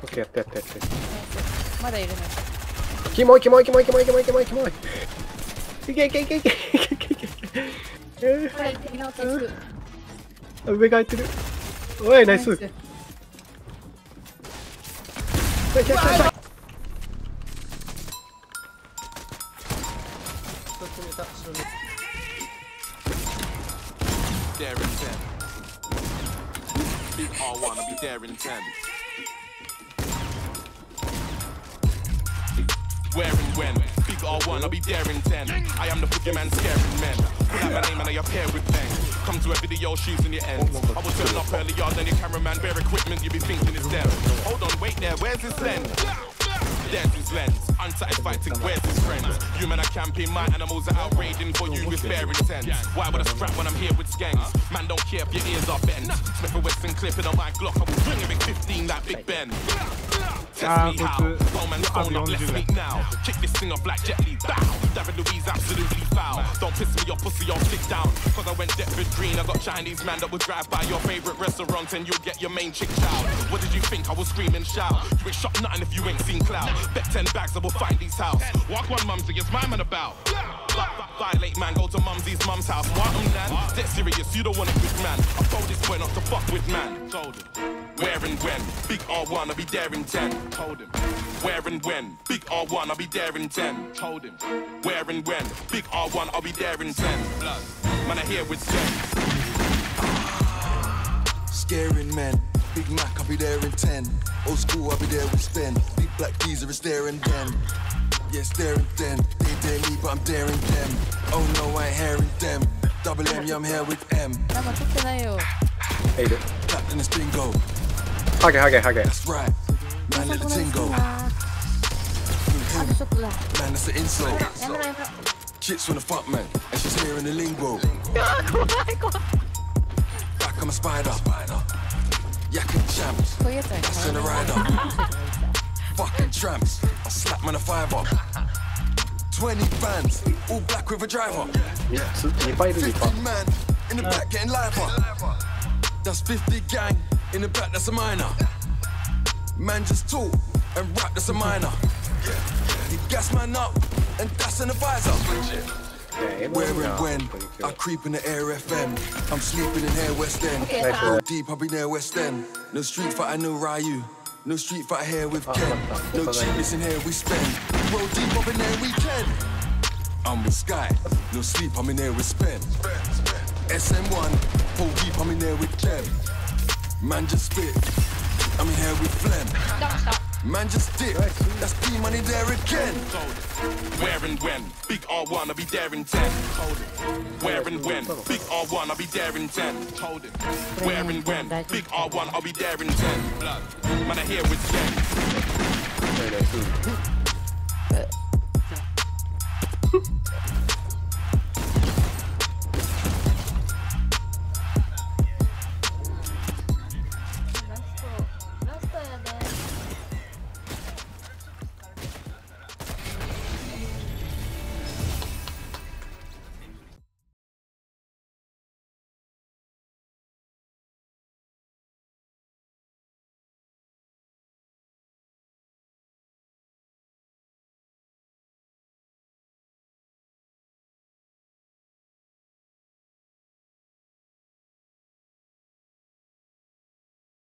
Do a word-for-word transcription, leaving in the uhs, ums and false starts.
ケー、やってやってやって。 まだいるの。 キモいキモいキモいキモいキモいキモいキモい。いけいけいけいけいけいけいけ。えー、上が開いてる。おいナイス。 There in ten. Big R one, I'll be there in ten. Where and when? Big R one, I'll be there in ten. I am the boogeyman scaring men. Pull out my name and I appear with bang. Come to a video shooting your ends. I will turn up earlier than your cameraman. Bare equipment, you be thinking it's them. Hold on, wait there, where's his lens? There's his lens. Unsatisfied to where's his friends? Human are camping, my animals are outraging for you with bare intent. Why would I strap when I'm here with skanks? Man, don't care if your ears are bent. Smith and Wesson clipping on my Glock. I will bring a big fifteen like Big Ben. Test me how. Bowman's phone up, let's meet now. Kick this thing off like Jet Li. Bow. David Louise absolutely foul. Don't piss me off, pussy, I'll stick down. Cause I went Deptford Green. I got Chinese man that would drive by your favorite restaurant and you'll get your main chick chow. What did you think? I will scream and shout. You ain't shot nothing if you ain't seen clout. Bet ten bags, I will find these house. Walk one mumsy, it's my man about. Violate man, go to mumsy's mum's house. What am nan? Dead serious, you don't want a good man. I told this boy not to fuck with man. Told him. Where and when? Big R one, I'll be there in ten. Told him. Where and when? Big R one, I'll be there in ten. Told him. Where and when? Big R one, I'll be there in ten. Blood. Man, I hear with ten. Scaring men. Big Mac, I'll be there in ten. Old school, I'll be there with Spen. Big black geezer is there and then. Yeah, it's there and then. They dare me, but I'm daring them. Oh no, I ain't hearing them. Double M, yeah, I'm here with M. Hey, dude. Captain is bingo. Hage, hage, hage. That's right. Man, let the ting go. Man, that's the insult. Chits from the fuck man, and she's here in the lingo. Back, I'm a spider. Yakking champs. I send a rider. Fucking tramps. I slap man a five up. twenty bands, all black with a driver. Yeah, fifty man in the back getting liver. That's fifty gang in the back, that's a minor. Man just talk and rap, that's a minor. He gas man up and that's an advisor. Where and when? I creep in the air F M. I'm sleeping in here West End. Go deep, I'll be near West End. No street fighter, no Ryu. No street fighter here with Ken. No cheapness in here we spend. Roll deep up in there weekend. I'm with Sky. No sleep, I'm in there with Spen. S M one. Hold deep, I'm in there with Jem. Man just spit. I'm in here with Flem. Man just dip. That's P money there again. Where and when? Big R one, I'll be there in ten. Where and when? Big R one, I'll be there in ten. Where and when? Big R one, I'll be there in ten. Man, I hear with ten.